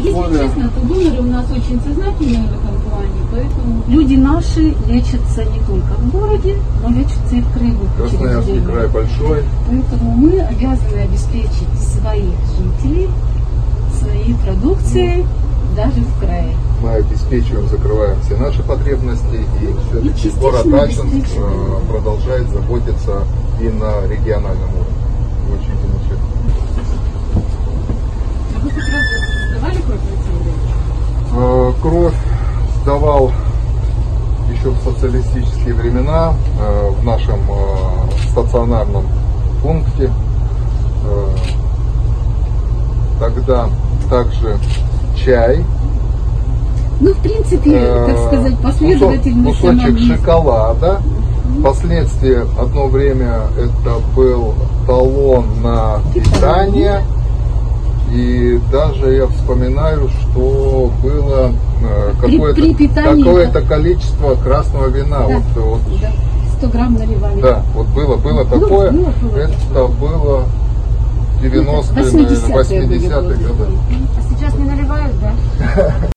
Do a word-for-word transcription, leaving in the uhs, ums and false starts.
более... честно, то доноры у нас очень сознательные в этом плане, поэтому люди наши лечатся не только в городе, но лечатся и в краевых Красноярский учреждениях. край большой. Поэтому мы обязаны обеспечить своих жителей своей продукцией даже в крае. Мы обеспечиваем, закрываем все наши потребности, и все-таки частично город Ачинск обеспечиваем. э, продолжает заботиться и на региональном уровне. Очень замечательно. А вы хоть раз сдавали кровь, Александр Ильич? Э, Кровь сдавал еще в социалистические времена э, в нашем э, стационарном пункте. Э, Тогда также чай. Ну, в принципе, э, так сказать, последовательность. кусок- Кусочек она шоколада. Впоследствии одно время это был талон на питание. И даже я вспоминаю, что было э, При- какое-то, при питании, какое-то количество красного вина. Да, Вот, вот, да, сто грамм наливали. да, вот было, было Было, такое. было, было Это такое. было девяностые, восьмидесятые восьмидесятые были годы. годы. А сейчас не наливают, да?